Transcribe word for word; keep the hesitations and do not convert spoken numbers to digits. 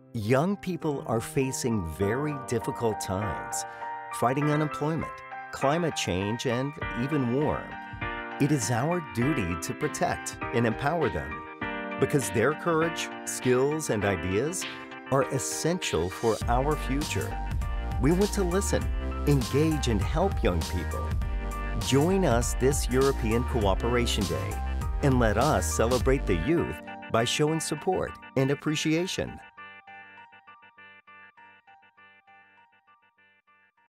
Young people are facing very difficult times, fighting unemployment, climate change, and even war. It is our duty to protect and empower them because their courage, skills, and ideas are essential for our future. We want to listen, engage, and help young people. Join us this European Cooperation Day and let us celebrate the youth by showing support and appreciation.